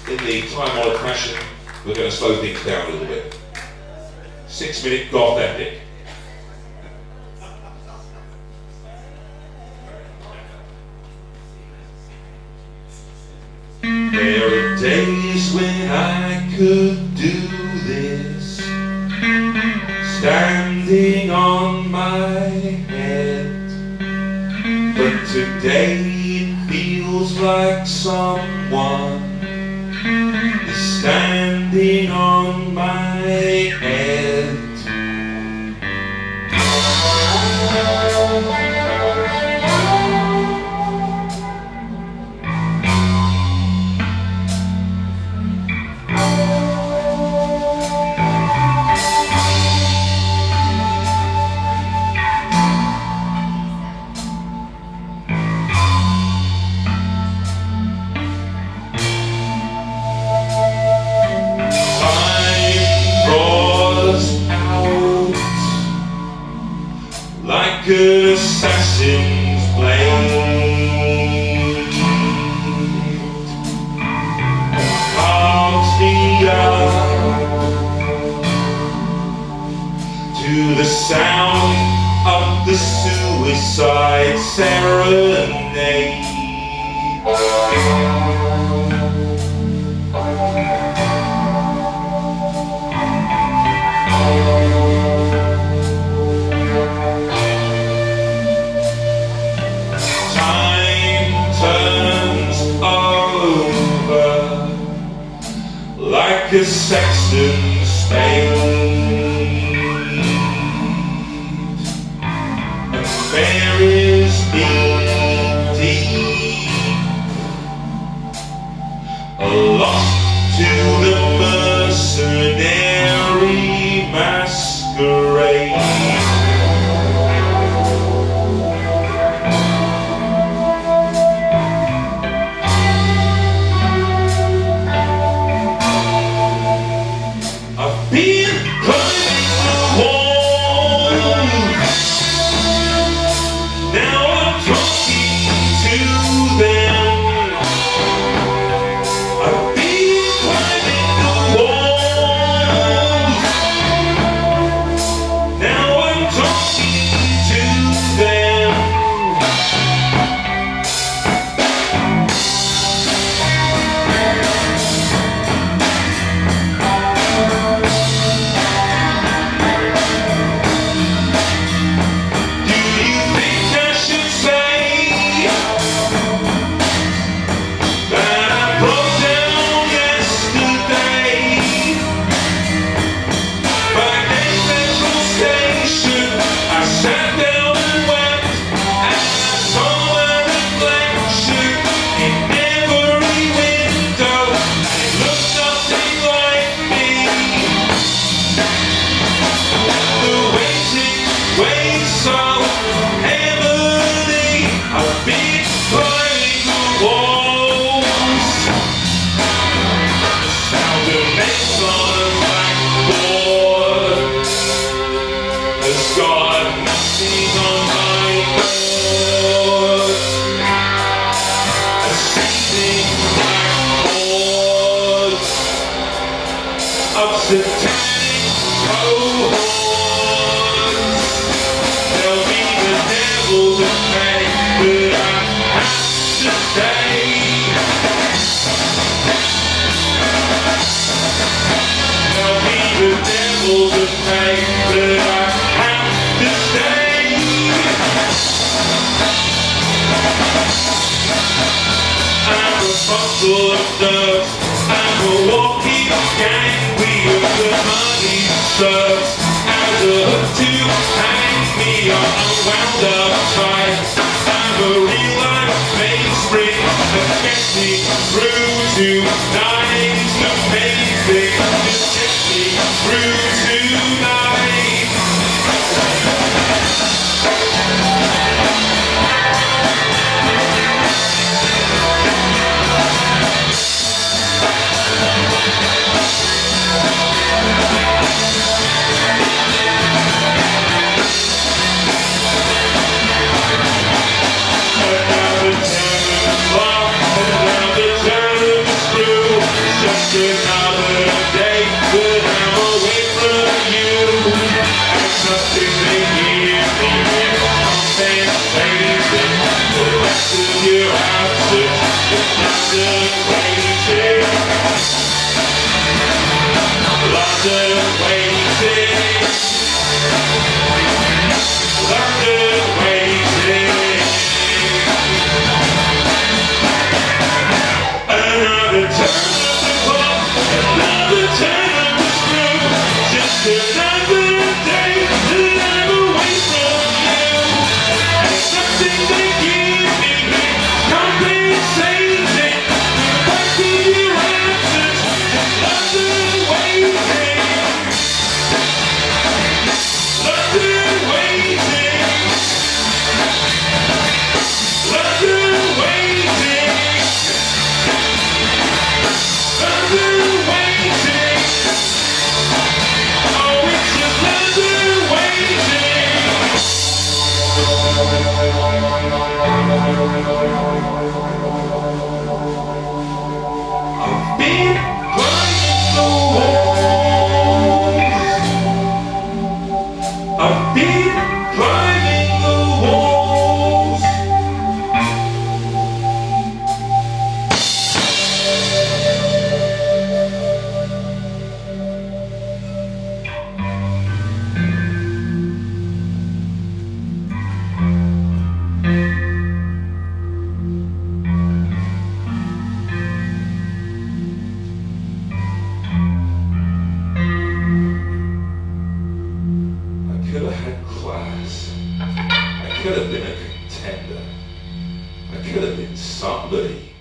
in the time-honoured fashion, we're going to slow things down a little bit. 6-minute goth epic. There are days when I could do this, standing on my head, but today it feels like someone is standing on my head. Like an assassin's blade, carves me up to the sound of the suicide serenade. Like a sexton's spade, and buries me deep, lost to the mercenary masquerade. Been climbing the walls, now I'm talking to them. I've been climbing the walls, now I'm talking to them. Satanic cohorts, they'll be the devil to pay, but I have to stay. They'll be the devil to pay, but I have to stay. I'm a bundle of dust, I'm a walking gang. The money serves as a hook to hang me on unwound up tight. I'm a real life mainspring that gets me through tonight. It's amazing, just gets me through tonight. I've been climbing the walls. I've been climbing the walls. I could have had class. I could have been a contender. I could have been somebody.